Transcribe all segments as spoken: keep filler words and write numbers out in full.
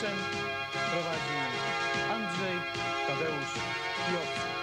Sprzęt prowadzi Andrzej Tadeusz Kijowski.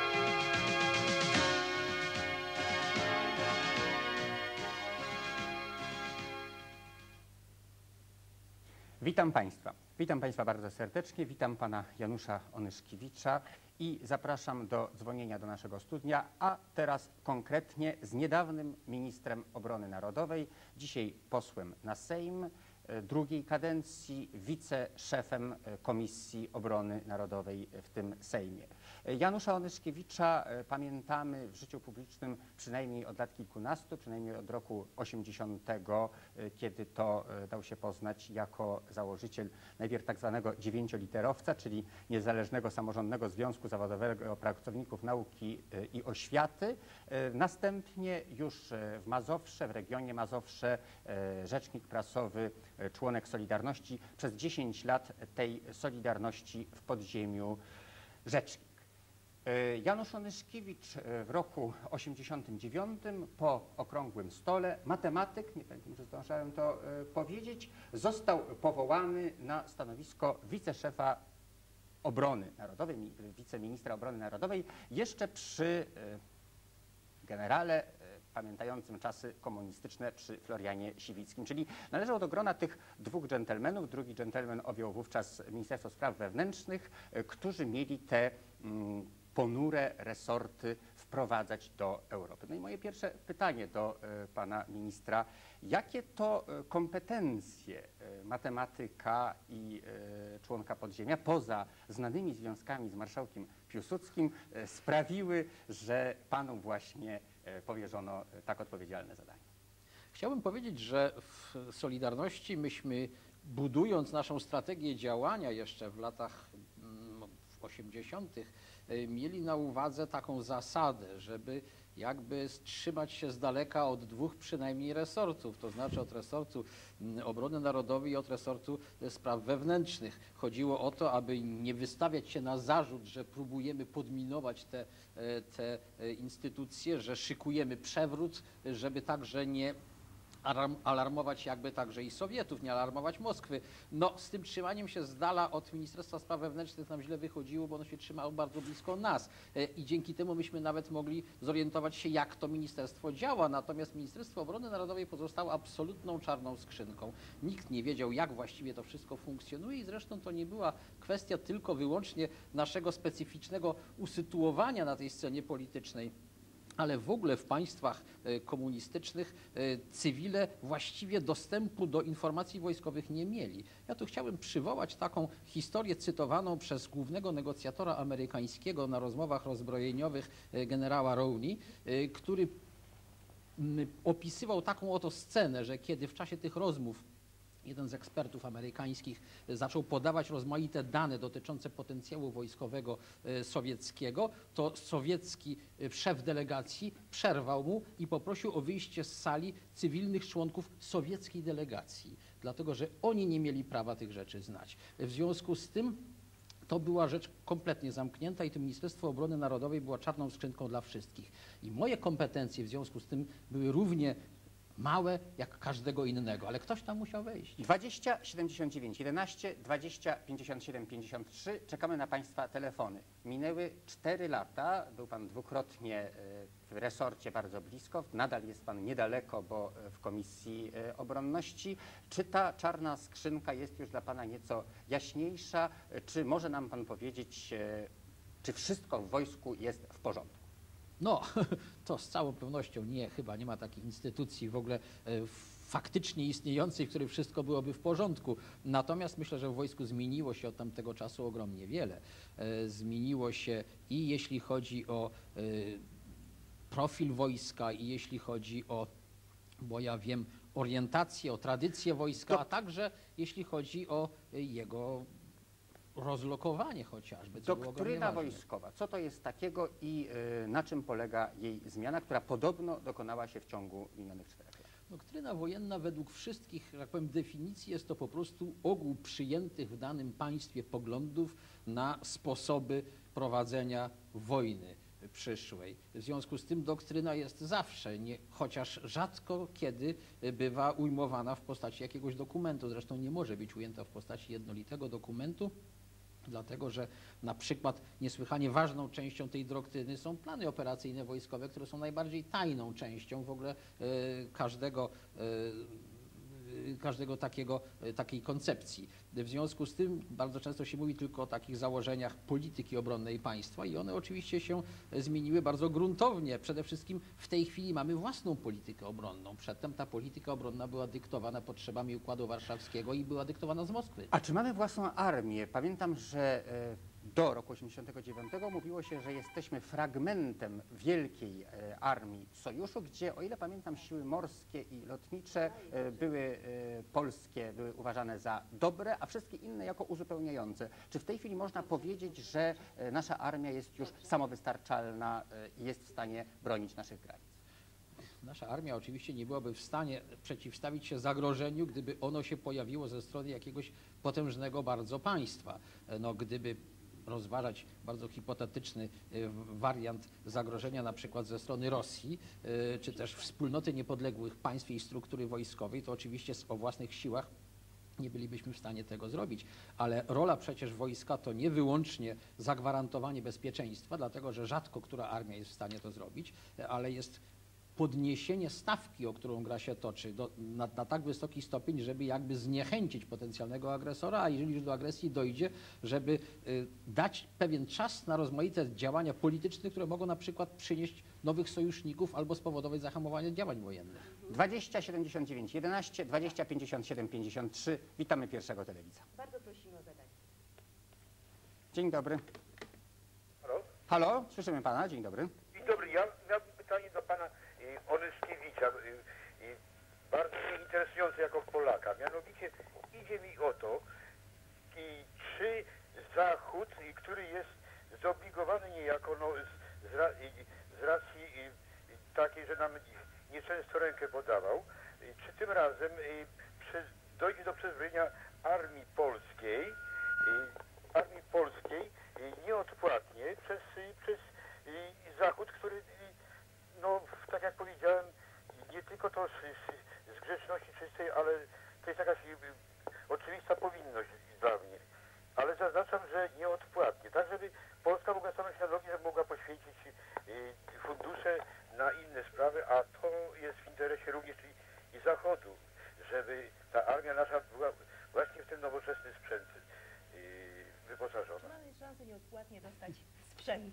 Witam Państwa. Witam Państwa bardzo serdecznie. Witam Pana Janusza Onyszkiewicza i zapraszam do dzwonienia do naszego studia, a teraz konkretnie z niedawnym ministrem obrony narodowej, dzisiaj posłem na Sejm drugiej kadencji, wiceszefem Komisji Obrony Narodowej w tym Sejmie. Janusza Onyszkiewicza pamiętamy w życiu publicznym przynajmniej od lat kilkunastu, przynajmniej od roku osiemdziesiątego, kiedy to dał się poznać jako założyciel najpierw tak zwanego dziewięcioliterowca, czyli Niezależnego Samorządnego Związku Zawodowego Pracowników Nauki i Oświaty. Następnie już w Mazowsze, w regionie Mazowsze, rzecznik prasowy, członek Solidarności, przez dziesięć lat tej Solidarności w podziemiu rzecznik. Janusz Onyszkiewicz w roku osiemdziesiątym dziewiątym po okrągłym stole, matematyk, nie pamiętam, czy zdążyłem to powiedzieć, został powołany na stanowisko wiceszefa obrony narodowej, wiceministra obrony narodowej, jeszcze przy generale pamiętającym czasy komunistyczne przy Florianie Siwickim. Czyli należał do grona tych dwóch dżentelmenów. Drugi dżentelmen objął wówczas Ministerstwo Spraw Wewnętrznych, którzy mieli te mm, ponure resorty wprowadzać do Europy. No i moje pierwsze pytanie do y, pana ministra. Jakie to y, kompetencje y, matematyka i y, członka podziemia, poza znanymi związkami z marszałkiem Piłsudskim, y, sprawiły, że panu właśnie y, powierzono y, tak odpowiedzialne zadanie? Chciałbym powiedzieć, że w Solidarności myśmy, budując naszą strategię działania jeszcze w latach osiemdziesiątych, mieli na uwadze taką zasadę, żeby jakby trzymać się z daleka od dwóch przynajmniej resortów, to znaczy od resortu obrony narodowej i od resortu spraw wewnętrznych. Chodziło o to, aby nie wystawiać się na zarzut, że próbujemy podminować te, te instytucje, że szykujemy przewrót, żeby także nie alarmować jakby także i Sowietów, nie alarmować Moskwy. No z tym trzymaniem się z dala od Ministerstwa Spraw Wewnętrznych nam źle wychodziło, bo ono się trzymało bardzo blisko nas i dzięki temu myśmy nawet mogli zorientować się, jak to ministerstwo działa. Natomiast Ministerstwo Obrony Narodowej pozostało absolutną czarną skrzynką. Nikt nie wiedział, jak właściwie to wszystko funkcjonuje i zresztą to nie była kwestia tylko wyłącznie naszego specyficznego usytuowania na tej scenie politycznej, ale w ogóle w państwach komunistycznych cywile właściwie dostępu do informacji wojskowych nie mieli. Ja tu chciałbym przywołać taką historię cytowaną przez głównego negocjatora amerykańskiego na rozmowach rozbrojeniowych generała Rowney, który opisywał taką oto scenę, że kiedy w czasie tych rozmów jeden z ekspertów amerykańskich zaczął podawać rozmaite dane dotyczące potencjału wojskowego sowieckiego, to sowiecki szef delegacji przerwał mu i poprosił o wyjście z sali cywilnych członków sowieckiej delegacji, dlatego że oni nie mieli prawa tych rzeczy znać. W związku z tym to była rzecz kompletnie zamknięta i to Ministerstwo Obrony Narodowej była czarną skrzynką dla wszystkich. I moje kompetencje w związku z tym były równie małe jak każdego innego, ale ktoś tam musiał wejść. dwadzieścia siedemdziesiąt dziewięć jedenaście, dwadzieścia pięćdziesiąt siedem pięćdziesiąt trzy. Czekamy na Państwa telefony. Minęły cztery lata. Był Pan dwukrotnie w resorcie bardzo blisko. Nadal jest Pan niedaleko, bo w Komisji Obronności. Czy ta czarna skrzynka jest już dla Pana nieco jaśniejsza? Czy może nam Pan powiedzieć, czy wszystko w wojsku jest w porządku? No, to z całą pewnością nie, chyba nie ma takiej instytucji w ogóle faktycznie istniejącej, w której wszystko byłoby w porządku. Natomiast myślę, że w wojsku zmieniło się od tamtego czasu ogromnie wiele. Zmieniło się i jeśli chodzi o profil wojska, i jeśli chodzi o, bo ja wiem, orientację, o tradycję wojska, a także jeśli chodzi o jego rozlokowanie chociażby. Doktryna wojskowa. Co to jest takiego i y, na czym polega jej zmiana, która podobno dokonała się w ciągu minionych czterech lat? Doktryna wojenna według wszystkich, jak powiem, definicji jest to po prostu ogół przyjętych w danym państwie poglądów na sposoby prowadzenia wojny. przyszłej. W związku z tym doktryna jest zawsze, nie, chociaż rzadko kiedy bywa ujmowana w postaci jakiegoś dokumentu. Zresztą nie może być ujęta w postaci jednolitego dokumentu, dlatego że na przykład niesłychanie ważną częścią tej doktryny są plany operacyjne wojskowe, które są najbardziej tajną częścią w ogóle e, każdego e, każdego takiego, takiej koncepcji. W związku z tym bardzo często się mówi tylko o takich założeniach polityki obronnej państwa i one oczywiście się zmieniły bardzo gruntownie. Przede wszystkim w tej chwili mamy własną politykę obronną. Przedtem ta polityka obronna była dyktowana potrzebami Układu Warszawskiego i była dyktowana z Moskwy. A czy mamy własną armię? Pamiętam, że e, do roku osiemdziesiątego dziewiątego mówiło się, że jesteśmy fragmentem wielkiej e, armii sojuszu, gdzie, o ile pamiętam, siły morskie i lotnicze e, były e, polskie, były uważane za dobre, a wszystkie inne jako uzupełniające. Czy w tej chwili można powiedzieć, że e, nasza armia jest już samowystarczalna e, i jest w stanie bronić naszych granic? Nasza armia oczywiście nie byłaby w stanie przeciwstawić się zagrożeniu, gdyby ono się pojawiło ze strony jakiegoś potężnego bardzo państwa. No, gdyby rozważać bardzo hipotetyczny wariant zagrożenia na przykład ze strony Rosji, czy też wspólnoty niepodległych państw i struktury wojskowej, to oczywiście o własnych siłach nie bylibyśmy w stanie tego zrobić, ale rola przecież wojska to nie wyłącznie zagwarantowanie bezpieczeństwa, dlatego że rzadko która armia jest w stanie to zrobić, ale jest podniesienie stawki, o którą gra się toczy, do, na, na tak wysoki stopień, żeby jakby zniechęcić potencjalnego agresora, a jeżeli już do agresji dojdzie, żeby y, dać pewien czas na rozmaite działania polityczne, które mogą na przykład przynieść nowych sojuszników albo spowodować zahamowanie działań wojennych. dwadzieścia siedemdziesiąt dziewięć jedenaście, dwadzieścia pięćdziesiąt siedem pięćdziesiąt trzy. Witamy pierwszego telewidza. Bardzo prosimy o zadanie. Dzień dobry. Halo? Halo, słyszymy pana. Dzień dobry. Dzień dobry, ja miałbym pytanie do pana y, Onyszkiewicza, y, y, bardzo mnie interesujące jako Polaka. Mianowicie idzie mi o to, i czy Zachód, y, który jest zobligowany niejako no, z, z, ra, y, z racji y, y, takiej, że nam nieczęsto rękę podawał, y, czy tym razem y, przez, dojdzie do przezbrojenia armii polskiej, y, armii polskiej y, nieodpłatnie przez, y, przez y, Zachód, który, y, no tak jak powiedziałem, nie tylko to z, z, z grzeczności czystej, ale to jest jakaś y, oczywista powinność dla mnie. Ale zaznaczam, że nieodpłatnie, tak żeby Polska mogła stanąć na nogi, żeby mogła poświęcić y, fundusze na inne sprawy, a to jest w interesie również i, i Zachodu, żeby ta armia nasza była właśnie w ten nowoczesny sprzęt y, wyposażona. Czy mamy szansę nieodpłatnie dostać sprzęt?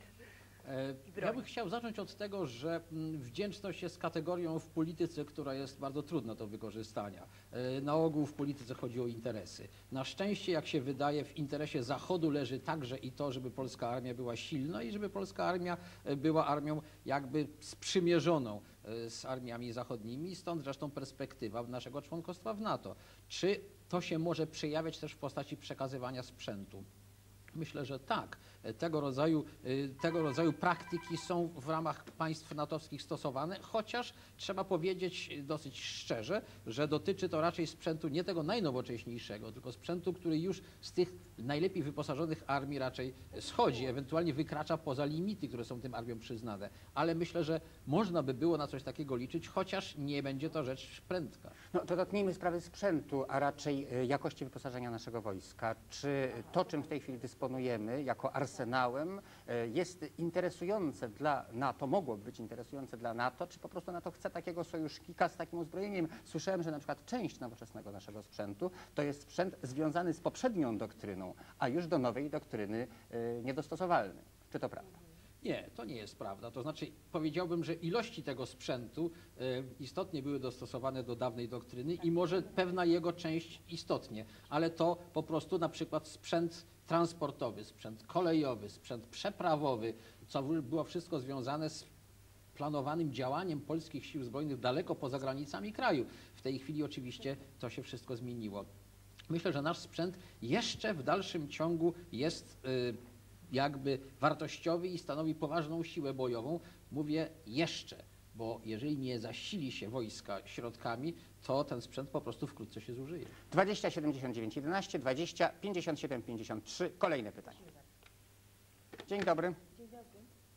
Ja bym chciał zacząć od tego, że wdzięczność jest kategorią w polityce, która jest bardzo trudna do wykorzystania. Na ogół w polityce chodzi o interesy. Na szczęście, jak się wydaje, w interesie Zachodu leży także i to, żeby polska armia była silna i żeby polska armia była armią jakby sprzymierzoną z armiami zachodnimi, stąd zresztą perspektywa naszego członkostwa w NATO. Czy to się może przejawiać też w postaci przekazywania sprzętu? Myślę, że tak. Tego rodzaju, tego rodzaju praktyki są w ramach państw natowskich stosowane, chociaż trzeba powiedzieć dosyć szczerze, że dotyczy to raczej sprzętu nie tego najnowocześniejszego, tylko sprzętu, który już z tych najlepiej wyposażonych armii raczej schodzi, ewentualnie wykracza poza limity, które są tym armiom przyznane. Ale myślę, że można by było na coś takiego liczyć, chociaż nie będzie to rzecz prędka. No to dotknijmy sprawy sprzętu, a raczej jakości wyposażenia naszego wojska. Czy to, czym w tej chwili dysponujemy jako arsenałem, jest interesujące dla NATO, mogłoby być interesujące dla NATO, czy po prostu NATO chce takiego sojusznika z takim uzbrojeniem? Słyszałem, że na przykład część nowoczesnego naszego sprzętu to jest sprzęt związany z poprzednią doktryną, a już do nowej doktryny niedostosowalny. Czy to prawda? Nie, to nie jest prawda. To znaczy powiedziałbym, że ilości tego sprzętu e, istotnie były dostosowane do dawnej doktryny i może pewna jego część istotnie, ale to po prostu na przykład sprzęt transportowy, sprzęt kolejowy, sprzęt przeprawowy, co było wszystko związane z planowanym działaniem polskich sił zbrojnych daleko poza granicami kraju. W tej chwili oczywiście to się wszystko zmieniło. Myślę, że nasz sprzęt jeszcze w dalszym ciągu jest y, jakby wartościowy i stanowi poważną siłę bojową. Mówię jeszcze, bo jeżeli nie zasili się wojska środkami, to ten sprzęt po prostu wkrótce się zużyje. dwadzieścia siedemdziesiąt dziewięć jedenaście, dwadzieścia pięćdziesiąt siedem pięćdziesiąt trzy. Kolejne pytanie. Dzień dobry. Dzień dobry.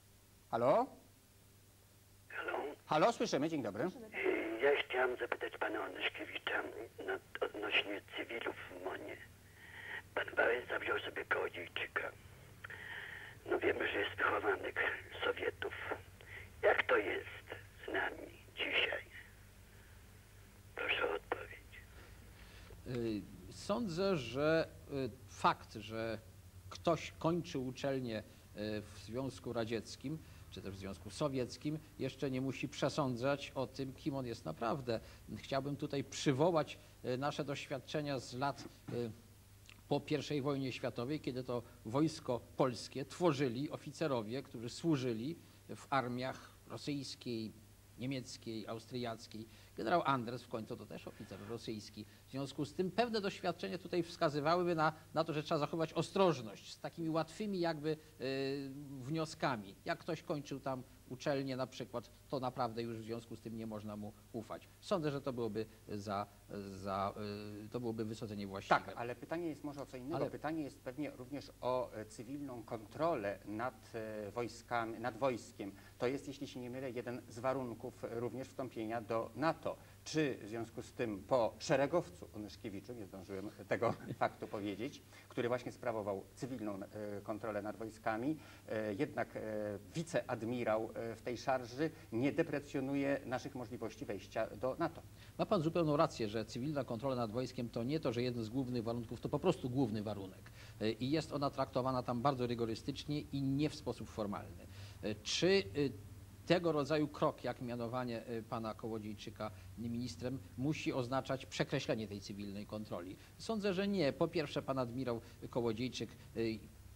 Halo? Halo? Halo, słyszymy, dzień dobry. Ja chciałem zapytać pana Onyszkiewicza no, odnośnie cywilów w MON-ie. Pan Wałęsa wziął sobie Kołodziejczyka. No wiemy, że jest wychowanek Sowietów. Jak to jest z nami dzisiaj? Proszę o odpowiedź. Y, Sądzę, że y, fakt, że ktoś kończy uczelnię y, w Związku Radzieckim, czy też w Związku Sowieckim, jeszcze nie musi przesądzać o tym, kim on jest naprawdę. Chciałbym tutaj przywołać y, nasze doświadczenia z lat y, po pierwszej wojnie światowej, kiedy to wojsko polskie tworzyli oficerowie, którzy służyli w armiach rosyjskiej, niemieckiej, austriackiej. Generał Anders w końcu to też oficer rosyjski. W związku z tym pewne doświadczenia tutaj wskazywałyby na, na to, że trzeba zachować ostrożność z takimi łatwymi jakby y, wnioskami. Jak ktoś kończył tam uczelnię na przykład, to naprawdę już w związku z tym nie można mu ufać. Sądzę, że to byłoby za, za y, to byłoby wysadzenie właściwe. Tak, ale pytanie jest może o co innego. Ale- Pytanie jest pewnie również o e, cywilną kontrolę nad e, wojskami, nad wojskiem. To jest, jeśli się nie mylę, jeden z warunków e, również wstąpienia do NATO. Czy w związku z tym po szeregowcu Onyszkiewiczu, nie zdążyłem tego faktu powiedzieć, który właśnie sprawował cywilną e, kontrolę nad wojskami, e, jednak e, wiceadmirał e, w tej szarży nie deprecjonuje naszych możliwości wejścia do NATO. Ma pan zupełną rację, że cywilna kontrola nad wojskiem to nie to, że jeden z głównych warunków, to po prostu główny warunek. Y, I jest ona traktowana tam bardzo rygorystycznie i nie w sposób formalny. Y, Czy y, tego rodzaju krok, jak mianowanie y, pana Kołodziejczyka ministrem, musi oznaczać przekreślenie tej cywilnej kontroli? Sądzę, że nie. Po pierwsze, pan admirał Kołodziejczyk y,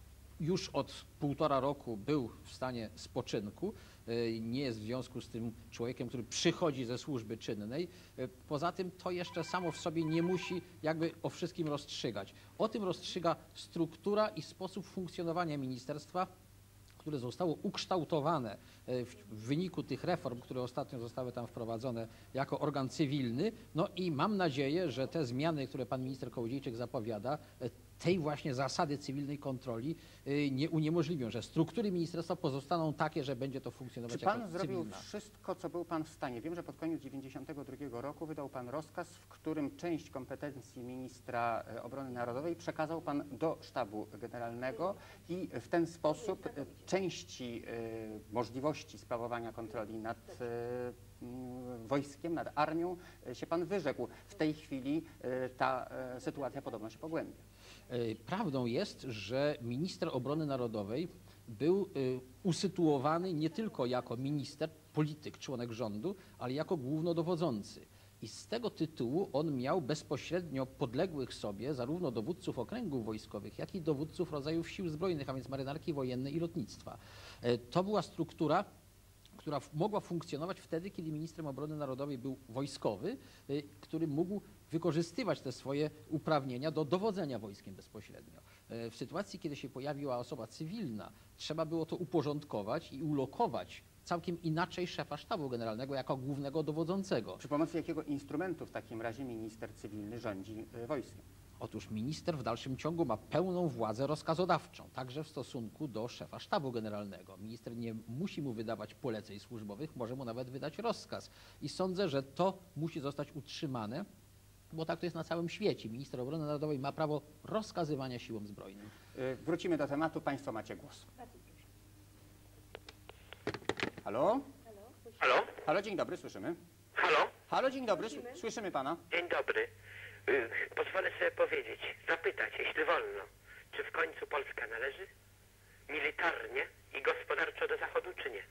już od półtora roku był w stanie spoczynku. Y, Nie jest w związku z tym człowiekiem, który przychodzi ze służby czynnej. Y, Poza tym to jeszcze samo w sobie nie musi jakby o wszystkim rozstrzygać. O tym rozstrzyga struktura i sposób funkcjonowania ministerstwa, które zostało ukształtowane e, w w wyniku tych reform, które ostatnio zostały tam wprowadzone jako organ cywilny. No i mam nadzieję, że te zmiany, które pan minister Kołodziejczyk zapowiada, e, tej właśnie zasady cywilnej kontroli e, nie uniemożliwią, że struktury ministerstwa pozostaną takie, że będzie to funkcjonować Czy pan jako zrobił cywilna. wszystko, co był pan w stanie? Wiem, że pod koniec dziewięćdziesiątego drugiego roku wydał pan rozkaz, w którym część kompetencji ministra e, obrony narodowej przekazał pan do sztabu generalnego i w ten sposób e, części e, możliwości sprawowania kontroli nad e, m, wojskiem, nad armią e, się pan wyrzekł. W tej chwili e, ta e, sytuacja podobno się pogłębia. E, Prawdą jest, że minister obrony narodowej był e, usytuowany nie tylko jako minister, polityk, członek rządu, ale jako głównodowodzący. I z tego tytułu on miał bezpośrednio podległych sobie zarówno dowódców okręgów wojskowych, jak i dowódców rodzajów sił zbrojnych, a więc marynarki wojennej i lotnictwa. E, To była struktura, która f- mogła funkcjonować wtedy, kiedy ministrem obrony narodowej był wojskowy, y, który mógł wykorzystywać te swoje uprawnienia do dowodzenia wojskiem bezpośrednio. Y, W sytuacji, kiedy się pojawiła osoba cywilna, trzeba było to uporządkować i ulokować całkiem inaczej szefa sztabu generalnego jako głównego dowodzącego. Przy pomocy jakiego instrumentu w takim razie minister cywilny rządzi e, wojskiem? Otóż minister w dalszym ciągu ma pełną władzę rozkazodawczą, także w stosunku do szefa sztabu generalnego. Minister nie musi mu wydawać poleceń służbowych, może mu nawet wydać rozkaz. I sądzę, że to musi zostać utrzymane, bo tak to jest na całym świecie. Minister obrony narodowej ma prawo rozkazywania siłom zbrojnym. E, Wrócimy do tematu. Państwo macie głos. Bardzo proszę. Halo? Halo? Słyszymy? Halo? Halo, dzień dobry, słyszymy. Halo? Halo, dzień dobry, Słyszymy. s- słyszymy pana. Dzień dobry. Y, Pozwolę sobie powiedzieć, zapytać, jeśli wolno, czy w końcu Polska należy militarnie i gospodarczo do Zachodu, czy nie?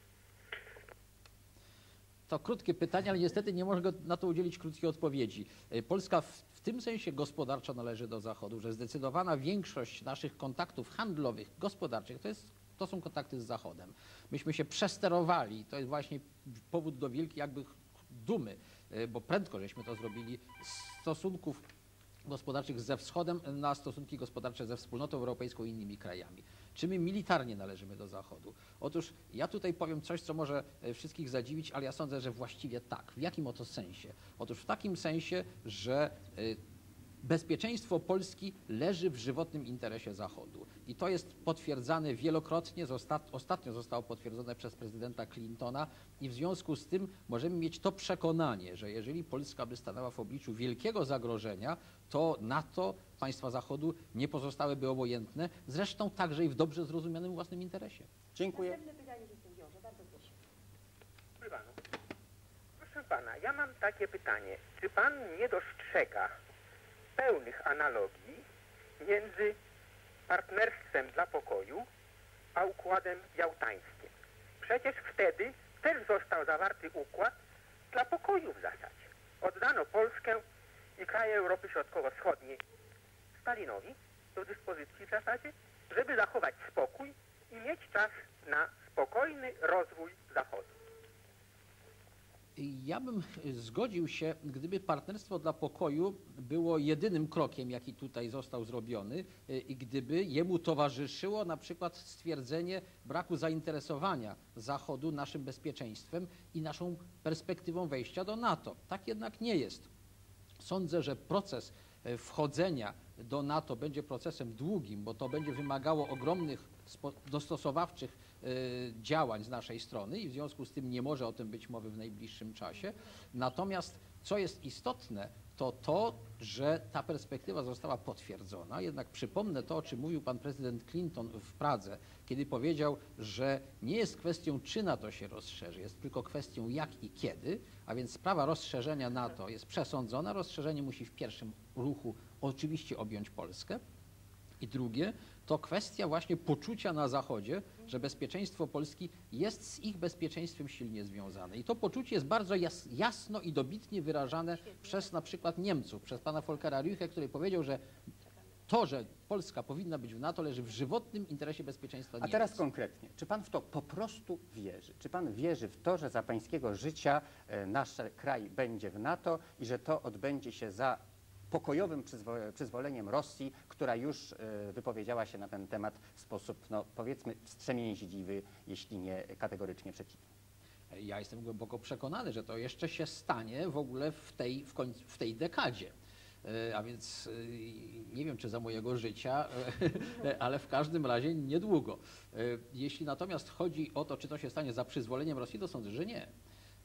To krótkie pytanie, ale niestety nie mogę na to udzielić krótkiej odpowiedzi. E, Polska w, w tym sensie gospodarczo należy do Zachodu, że zdecydowana większość naszych kontaktów handlowych, gospodarczych to, jest, to są kontakty z Zachodem. Myśmy się przesterowali, to jest właśnie powód do wielkiej jakby dumy, e, bo prędko żeśmy to zrobili z stosunków gospodarczych ze Wschodem na stosunki gospodarcze ze Wspólnotą Europejską i innymi krajami. Czy my militarnie należymy do Zachodu? Otóż ja tutaj powiem coś, co może e, wszystkich zadziwić, ale ja sądzę, że właściwie tak. W jakim oto sensie? Otóż w takim sensie, że e, bezpieczeństwo Polski leży w żywotnym interesie Zachodu. I to jest potwierdzane wielokrotnie, ostatnio zostało potwierdzone przez prezydenta Clintona i w związku z tym możemy mieć to przekonanie, że jeżeli Polska by stanęła w obliczu wielkiego zagrożenia, to NATO, państwa Zachodu nie pozostałyby obojętne, zresztą także i w dobrze zrozumianym własnym interesie. Dziękuję. Następne pytanie licencjorze, bardzo proszę. Proszę pana, ja mam takie pytanie. Czy pan nie dostrzega pełnych analogii między partnerstwem dla pokoju a układem jałtańskim? Przecież wtedy też został zawarty układ dla pokoju w zasadzie. Oddano Polskę i kraje Europy Środkowo-Wschodniej Stalinowi do dyspozycji w zasadzie, żeby zachować spokój i mieć czas na spokojny rozwój Zachodu. Ja bym zgodził się, gdyby partnerstwo dla pokoju było jedynym krokiem, jaki tutaj został zrobiony i gdyby jemu towarzyszyło na przykład stwierdzenie braku zainteresowania Zachodu naszym bezpieczeństwem i naszą perspektywą wejścia do NATO. Tak jednak nie jest. Sądzę, że proces wchodzenia do NATO będzie procesem długim, bo to będzie wymagało ogromnych dostosowawczych działań z naszej strony i w związku z tym nie może o tym być mowy w najbliższym czasie. Natomiast co jest istotne, to to, że ta perspektywa została potwierdzona. Jednak przypomnę to, o czym mówił pan prezydent Clinton w Pradze, kiedy powiedział, że nie jest kwestią, czy NATO się rozszerzy, jest tylko kwestią jak i kiedy, a więc sprawa rozszerzenia NATO jest przesądzona. Rozszerzenie musi w pierwszym ruchu oczywiście objąć Polskę. I drugie, to kwestia właśnie poczucia na Zachodzie, że bezpieczeństwo Polski jest z ich bezpieczeństwem silnie związane. I to poczucie jest bardzo jas, jasno i dobitnie wyrażane przez na przykład Niemców, przez pana Volkera Rüche, który powiedział, że to, że Polska powinna być w NATO, leży w żywotnym interesie bezpieczeństwa Niemiec. A teraz konkretnie, czy pan w to po prostu wierzy? Czy pan wierzy w to, że za pańskiego życia e, nasz kraj będzie w NATO i że to odbędzie się za pokojowym przyzwo- przyzwoleniem Rosji, która już e, wypowiedziała się na ten temat w sposób, no, powiedzmy, wstrzemięźliwy, jeśli nie kategorycznie przeciwny? Ja jestem głęboko przekonany, że to jeszcze się stanie w ogóle w tej, w końcu, w tej dekadzie. A więc nie wiem, czy za mojego życia, ale w każdym razie niedługo. Jeśli natomiast chodzi o to, czy to się stanie za przyzwoleniem Rosji, to sądzę, że nie.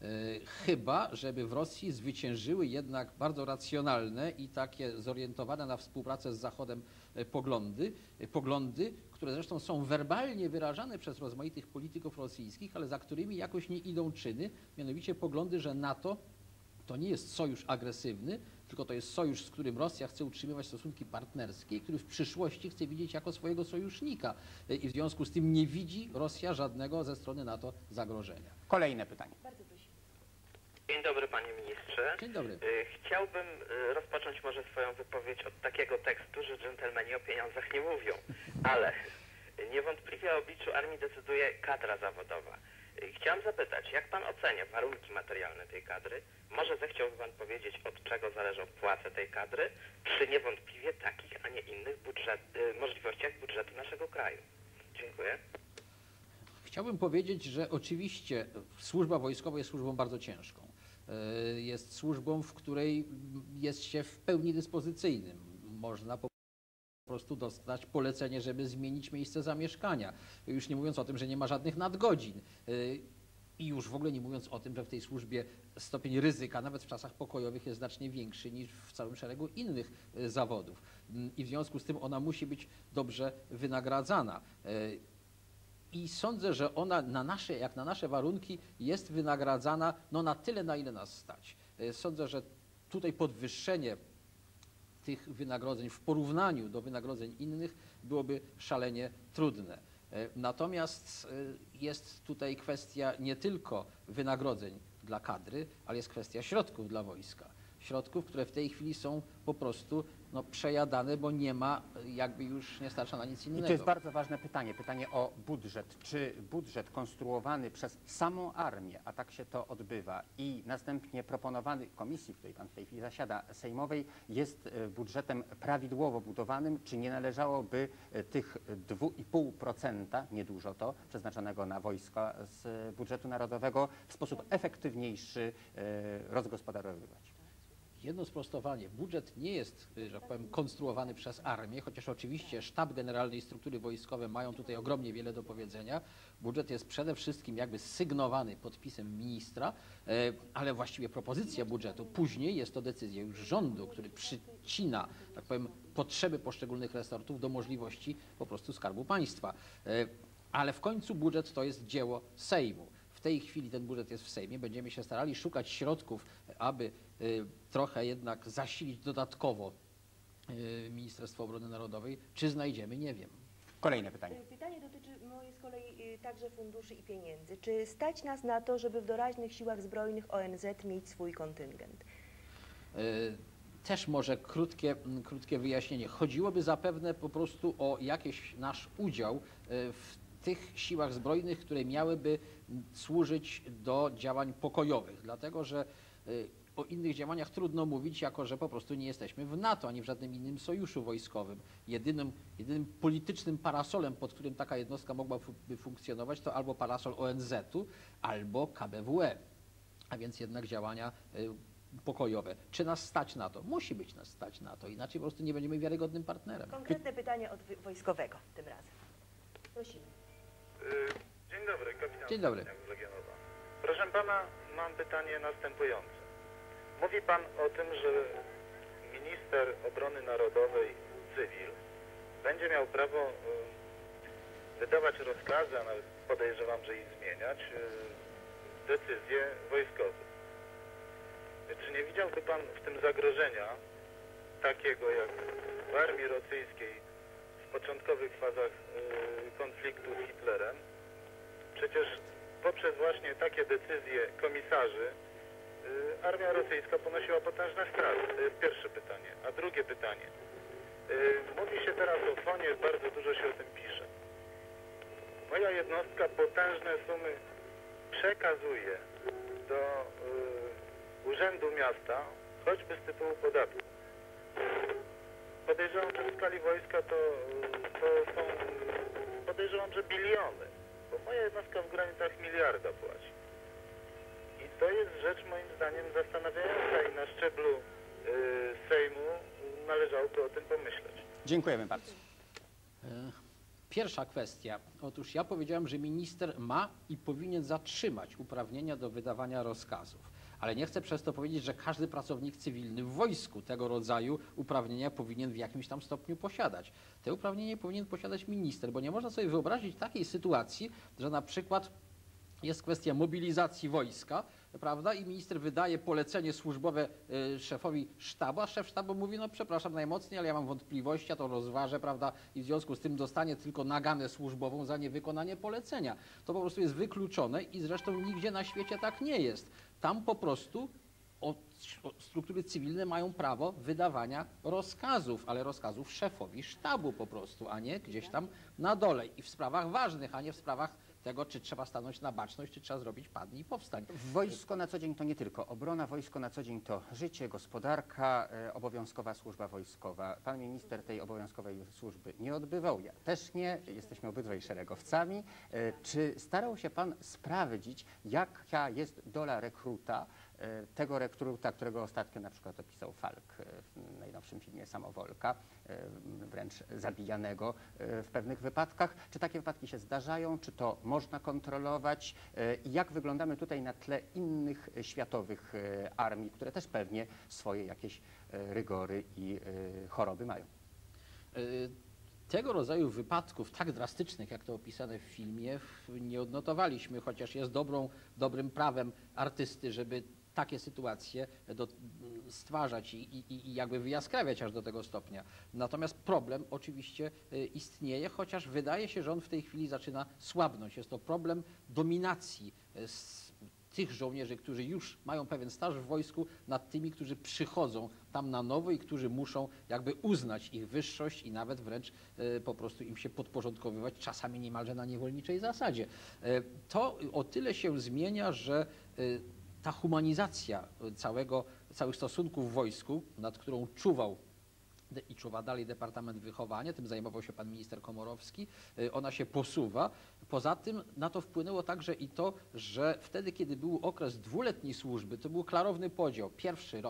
Chyba, żeby w Rosji zwyciężyły jednak bardzo racjonalne i takie zorientowane na współpracę z Zachodem poglądy, poglądy, które zresztą są werbalnie wyrażane przez rozmaitych polityków rosyjskich, ale za którymi jakoś nie idą czyny, mianowicie poglądy, że NATO to nie jest sojusz agresywny, tylko to jest sojusz, z którym Rosja chce utrzymywać stosunki partnerskie, który w przyszłości chce widzieć jako swojego sojusznika i w związku z tym nie widzi Rosja żadnego ze strony NATO zagrożenia. Kolejne pytanie. Bardzo prosimy. Dzień dobry, panie ministrze. Dzień dobry. Y, Chciałbym y, rozpocząć może swoją wypowiedź od takiego tekstu, że dżentelmeni o pieniądzach nie mówią, ale niewątpliwie o obliczu armii decyduje kadra zawodowa. Y, Chciałem zapytać, jak pan ocenia warunki materialne tej kadry? Może zechciałby pan powiedzieć, od czego zależą płace tej kadry, przy niewątpliwie takich, a nie innych budżet, y, możliwościach budżetu naszego kraju? Dziękuję. Chciałbym powiedzieć, że oczywiście służba wojskowa jest służbą bardzo ciężką. Jest służbą, w której jest się w pełni dyspozycyjnym. Można po prostu dostać polecenie, żeby zmienić miejsce zamieszkania. Już nie mówiąc o tym, że nie ma żadnych nadgodzin. I już w ogóle nie mówiąc o tym, że w tej służbie stopień ryzyka, nawet w czasach pokojowych, jest znacznie większy niż w całym szeregu innych zawodów. I w związku z tym ona musi być dobrze wynagradzana. I sądzę, że ona na nasze, jak na nasze warunki jest wynagradzana no, na tyle, na ile nas stać. Sądzę, że tutaj podwyższenie tych wynagrodzeń w porównaniu do wynagrodzeń innych byłoby szalenie trudne. Natomiast jest tutaj kwestia nie tylko wynagrodzeń dla kadry, ale jest kwestia środków dla wojska. Środków, które w tej chwili są po prostu no, przejadane, bo nie ma, jakby już nie starcza na nic innego. I to jest bardzo ważne pytanie, pytanie o budżet. Czy budżet konstruowany przez samą armię, a tak się to odbywa, i następnie proponowany komisji, w której pan w tej chwili zasiada, sejmowej, jest budżetem prawidłowo budowanym, czy nie należałoby tych dwa i pół procent, niedużo to, przeznaczonego na wojska z budżetu narodowego w sposób efektywniejszy rozgospodarowywać? Jedno sprostowanie. Budżet nie jest, że tak powiem, konstruowany przez armię, chociaż oczywiście Sztab Generalny i struktury wojskowe mają tutaj ogromnie wiele do powiedzenia. Budżet jest przede wszystkim jakby sygnowany podpisem ministra, ale właściwie propozycja budżetu. Później jest to decyzja już rządu, który przycina, tak powiem, potrzeby poszczególnych resortów do możliwości po prostu Skarbu Państwa. Ale w końcu budżet to jest dzieło Sejmu. W tej chwili ten budżet jest w Sejmie. Będziemy się starali szukać środków, aby y, trochę jednak zasilić dodatkowo y, Ministerstwo Obrony Narodowej. Czy znajdziemy? Nie wiem. Kolejne pytanie. Pytanie dotyczy moje z kolei y, także funduszy i pieniędzy. Czy stać nas na to, żeby w doraźnych siłach zbrojnych O N Z mieć swój kontyngent? Y, Też może krótkie, krótkie wyjaśnienie. Chodziłoby zapewne po prostu o jakiś nasz udział y, w tych siłach zbrojnych, które miałyby służyć do działań pokojowych, dlatego że y, o innych działaniach trudno mówić, jako że po prostu nie jesteśmy w NATO, ani w żadnym innym sojuszu wojskowym. Jedynym, jedynym politycznym parasolem, pod którym taka jednostka mogłaby funkcjonować, to albo parasol O N Z-u, albo K B W E, a więc jednak działania y, pokojowe. Czy nas stać na to? Musi być nas stać na to, inaczej po prostu nie będziemy wiarygodnym partnerem. Konkretne pytanie od wojskowego tym razem. Prosimy. Dzień dobry, kapitan Dzień dobry. z Legionowa. Proszę pana, mam pytanie następujące. Mówi pan o tym, że minister obrony narodowej cywil będzie miał prawo y, wydawać rozkazy, a nawet podejrzewam, że i zmieniać y, decyzje wojskowe. Czy nie widziałby pan w tym zagrożenia takiego jak w armii rosyjskiej w początkowych fazach y, konfliktu z Hitlerem? Przecież poprzez właśnie takie decyzje komisarzy y, armia rosyjska ponosiła potężne straty. To jest pierwsze pytanie. A drugie pytanie. Y, mówi się teraz o fonie, bardzo dużo się o tym pisze. Moja jednostka potężne sumy przekazuje do y, Urzędu Miasta, choćby z tytułu podatku. Podejrzewam, że w skali wojska to, to są, podejrzewam, że biliony. Bo moja jednostka w granicach miliarda płaci. I to jest rzecz moim zdaniem zastanawiająca i na szczeblu y, Sejmu należałoby o tym pomyśleć. Dziękujemy bardzo. Pierwsza kwestia. Otóż ja powiedziałem, że minister ma i powinien zatrzymać uprawnienia do wydawania rozkazów. Ale nie chcę przez to powiedzieć, że każdy pracownik cywilny w wojsku tego rodzaju uprawnienia powinien w jakimś tam stopniu posiadać. Te uprawnienie powinien posiadać minister, bo nie można sobie wyobrazić takiej sytuacji, że na przykład jest kwestia mobilizacji wojska, prawda, i minister wydaje polecenie służbowe y, szefowi sztabu, a szef sztabu mówi, no przepraszam najmocniej, ale ja mam wątpliwości, ja to rozważę, prawda, i w związku z tym dostanie tylko naganę służbową za niewykonanie polecenia. To po prostu jest wykluczone i zresztą nigdzie na świecie tak nie jest. Tam po prostu od, od struktury cywilne mają prawo wydawania rozkazów, ale rozkazów szefowi sztabu po prostu, a nie gdzieś tam na dole i w sprawach ważnych, a nie w sprawach tego, czy trzeba stanąć na baczność, czy trzeba zrobić padnij i powstań. Wojsko na co dzień to nie tylko obrona, wojsko na co dzień to życie, gospodarka, e, obowiązkowa służba wojskowa. Pan minister tej obowiązkowej służby nie odbywał, ja też nie, jesteśmy obydwaj szeregowcami. E, czy starał się pan sprawdzić, jaka jest dola rekruta, e, tego rekruta, którego ostatnio na przykład opisał Falk e, w najnowszym filmie Samowolka, e, wręcz zabijanego e, w pewnych wypadkach? Czy takie wypadki się zdarzają? Czy to można kontrolować i jak wyglądamy tutaj na tle innych światowych armii, które też pewnie swoje jakieś rygory i choroby mają? Tego rodzaju wypadków tak drastycznych, jak to opisane w filmie, nie odnotowaliśmy, chociaż jest dobrą, dobrym prawem artysty, żeby takie sytuacje do, stwarzać i, i, i jakby wyjaskrawiać aż do tego stopnia. Natomiast problem oczywiście istnieje, chociaż wydaje się, że on w tej chwili zaczyna słabnąć. Jest to problem dominacji z tych żołnierzy, którzy już mają pewien staż w wojsku, nad tymi, którzy przychodzą tam na nowo i którzy muszą jakby uznać ich wyższość i nawet wręcz y, po prostu im się podporządkowywać, czasami niemalże na niewolniczej zasadzie. Y, to o tyle się zmienia, że y, ta humanizacja całego, całych stosunków w wojsku, nad którą czuwał i czuwa dalej Departament Wychowania, tym zajmował się pan minister Komorowski, ona się posuwa. Poza tym na to wpłynęło także i to, że wtedy, kiedy był okres dwuletniej służby, to był klarowny podział. Pierwszy rok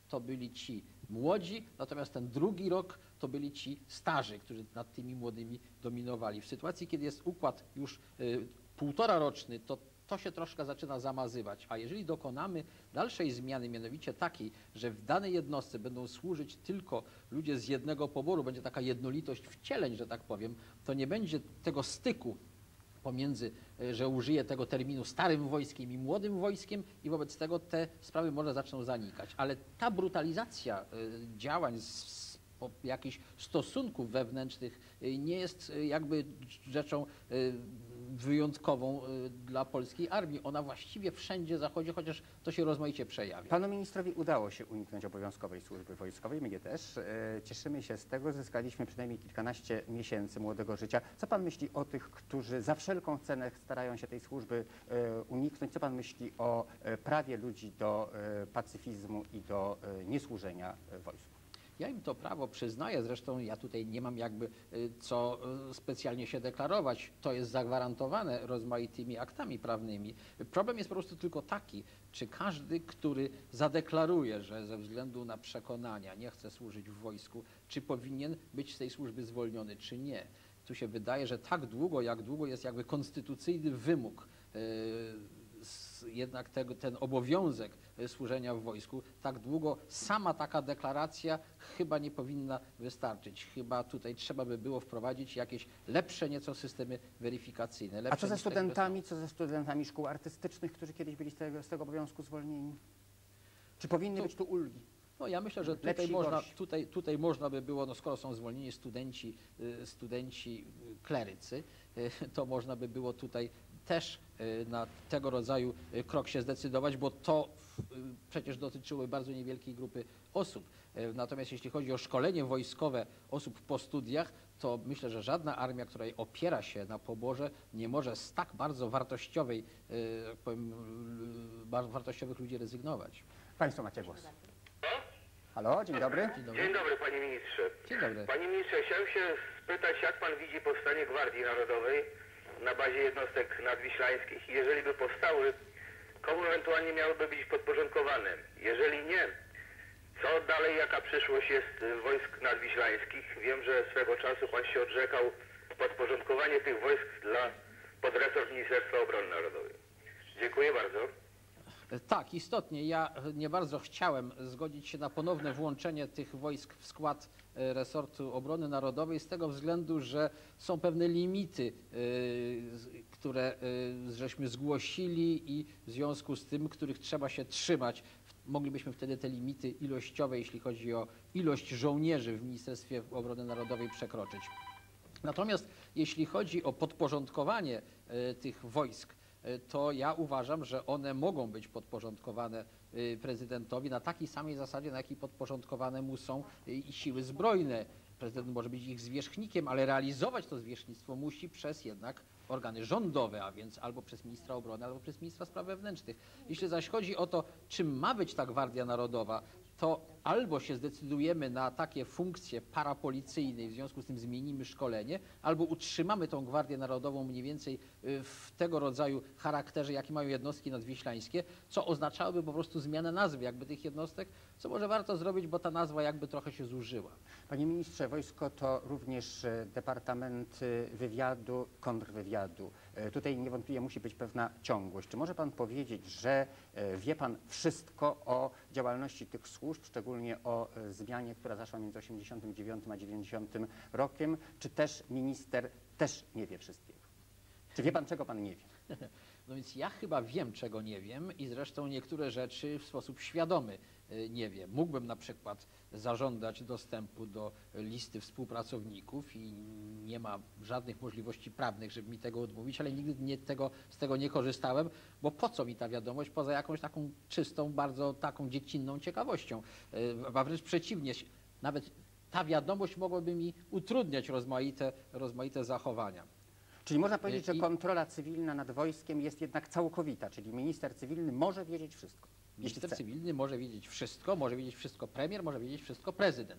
to byli ci młodzi, natomiast ten drugi rok to byli ci starzy, którzy nad tymi młodymi dominowali. W sytuacji, kiedy jest układ już y, półtora roczny, to to się troszkę zaczyna zamazywać, a jeżeli dokonamy dalszej zmiany, mianowicie takiej, że w danej jednostce będą służyć tylko ludzie z jednego poboru, będzie taka jednolitość wcieleń, że tak powiem, to nie będzie tego styku pomiędzy, że użyję tego terminu starym wojskiem i młodym wojskiem i wobec tego te sprawy może zaczną zanikać. Ale ta brutalizacja działań z jakichś stosunków wewnętrznych nie jest jakby rzeczą wyjątkową dla polskiej armii. Ona właściwie wszędzie zachodzi, chociaż to się rozmaicie przejawia. Panu ministrowi udało się uniknąć obowiązkowej służby wojskowej, mnie też. Cieszymy się z tego, zyskaliśmy przynajmniej kilkanaście miesięcy młodego życia. Co pan myśli o tych, którzy za wszelką cenę starają się tej służby uniknąć? Co pan myśli o prawie ludzi do pacyfizmu i do niesłużenia wojsku? Ja im to prawo przyznaję, zresztą ja tutaj nie mam jakby co specjalnie się deklarować. To jest zagwarantowane rozmaitymi aktami prawnymi. Problem jest po prostu tylko taki, czy każdy, który zadeklaruje, że ze względu na przekonania nie chce służyć w wojsku, czy powinien być z tej służby zwolniony, czy nie. Tu się wydaje, że tak długo, jak długo jest jakby konstytucyjny wymóg, yy, jednak tego, ten obowiązek służenia w wojsku, tak długo sama taka deklaracja chyba nie powinna wystarczyć. Chyba tutaj trzeba by było wprowadzić jakieś lepsze nieco systemy weryfikacyjne. A co ze studentami, co ze studentami szkół artystycznych, którzy kiedyś byli z tego, z tego obowiązku zwolnieni? Czy powinny to, być tu ulgi? No ja myślę, że tutaj można, tutaj, tutaj można by było, no skoro są zwolnieni studenci, studenci klerycy, to można by było tutaj też na tego rodzaju krok się zdecydować, bo to przecież dotyczyło bardzo niewielkiej grupy osób. Natomiast jeśli chodzi o szkolenie wojskowe osób po studiach, to myślę, że żadna armia, która opiera się na poborze, nie może z tak bardzo wartościowej, jak powiem, wartościowych ludzi rezygnować. Państwo macie głos. Halo, dzień dobry. Dzień dobry. Dzień dobry, panie ministrze. Dzień dobry. Panie ministrze, chciałem się spytać, jak pan widzi powstanie Gwardii Narodowej na bazie jednostek nadwiślańskich i jeżeli by powstały, komu ewentualnie miałyby być podporządkowane? Jeżeli nie, co dalej, jaka przyszłość jest wojsk nadwiślańskich? Wiem, że swego czasu pan się odrzekał podporządkowanie tych wojsk dla podresort Ministerstwa Obrony Narodowej. Dziękuję bardzo. Tak, istotnie. Ja nie bardzo chciałem zgodzić się na ponowne włączenie tych wojsk w skład resortu obrony narodowej z tego względu, że są pewne limity, które żeśmy zgłosili i w związku z tym, których trzeba się trzymać. Moglibyśmy wtedy te limity ilościowe, jeśli chodzi o ilość żołnierzy w Ministerstwie Obrony Narodowej, przekroczyć. Natomiast jeśli chodzi o podporządkowanie tych wojsk, to ja uważam, że one mogą być podporządkowane prezydentowi na takiej samej zasadzie, na jakiej podporządkowane mu są i siły zbrojne. Prezydent może być ich zwierzchnikiem, ale realizować to zwierzchnictwo musi przez jednak organy rządowe, a więc albo przez ministra obrony, albo przez ministra spraw wewnętrznych. Jeśli zaś chodzi o to, czym ma być ta Gwardia Narodowa, to albo się zdecydujemy na takie funkcje parapolicyjne i w związku z tym zmienimy szkolenie, albo utrzymamy tą Gwardię Narodową mniej więcej w tego rodzaju charakterze, jaki mają jednostki nadwiślańskie, co oznaczałoby po prostu zmianę nazwy jakby tych jednostek, co może warto zrobić, bo ta nazwa jakby trochę się zużyła. Panie ministrze, wojsko to również departament wywiadu, kontrwywiadu. Tutaj niewątpliwie musi być pewna ciągłość. Czy może pan powiedzieć, że wie pan wszystko o działalności tych służb, szczególnie o zmianie, która zaszła między osiemdziesiątym dziewiątym a dziewięćdziesiątym rokiem, czy też minister też nie wie wszystkiego? Czy wie pan, czego pan nie wie? No więc ja chyba wiem, czego nie wiem i zresztą niektóre rzeczy w sposób świadomy nie wiem. Mógłbym na przykład zażądać dostępu do listy współpracowników i nie ma żadnych możliwości prawnych, żeby mi tego odmówić, ale nigdy nie, tego, z tego nie korzystałem, bo po co mi ta wiadomość poza jakąś taką czystą, bardzo taką dziecinną ciekawością. A wręcz przeciwnie, nawet ta wiadomość mogłaby mi utrudniać rozmaite, rozmaite zachowania. Czyli można powiedzieć, że I- kontrola cywilna nad wojskiem jest jednak całkowita, czyli minister cywilny może wiedzieć wszystko. Jeśli Minister chce. cywilny może wiedzieć wszystko, może wiedzieć wszystko premier, może wiedzieć wszystko prezydent.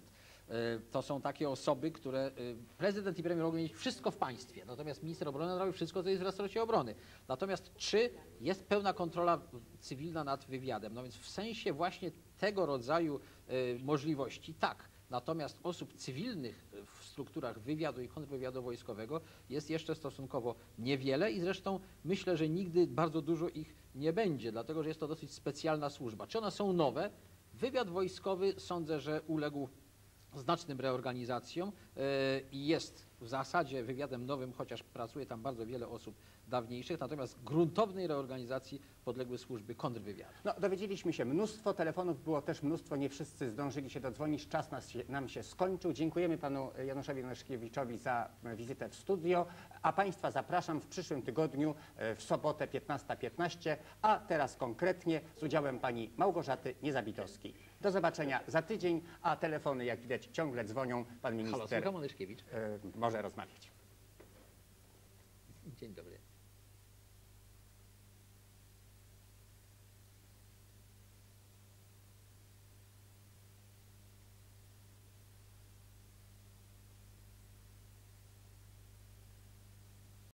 To są takie osoby, które prezydent i premier mogą mieć wszystko w państwie, natomiast minister obrony robi wszystko, co jest w resorcie obrony. Natomiast czy jest pełna kontrola cywilna nad wywiadem? No więc w sensie właśnie tego rodzaju możliwości tak. Natomiast osób cywilnych w strukturach wywiadu i kontrwywiadu wojskowego jest jeszcze stosunkowo niewiele i zresztą myślę, że nigdy bardzo dużo ich nie będzie, dlatego że jest to dosyć specjalna służba. Czy one są nowe? Wywiad wojskowy sądzę, że uległ znacznym reorganizacjom i jest w zasadzie wywiadem nowym, chociaż pracuje tam bardzo wiele osób dawniejszych, natomiast gruntownej reorganizacji podległy służby kontrwywiadu. No, dowiedzieliśmy się mnóstwo, telefonów było też mnóstwo, nie wszyscy zdążyli się dodzwonić, czas nas się, nam się skończył. Dziękujemy panu Januszowi Onyszkiewiczowi za wizytę w studio, a państwa zapraszam w przyszłym tygodniu w sobotę piętnasta piętnaście, a teraz konkretnie z udziałem pani Małgorzaty Niezabitowskiej. Do zobaczenia za tydzień, a telefony jak widać ciągle dzwonią, pan minister Halo, słucham, Onyszkiewicz. y, może rozmawiać. Dzień dobry.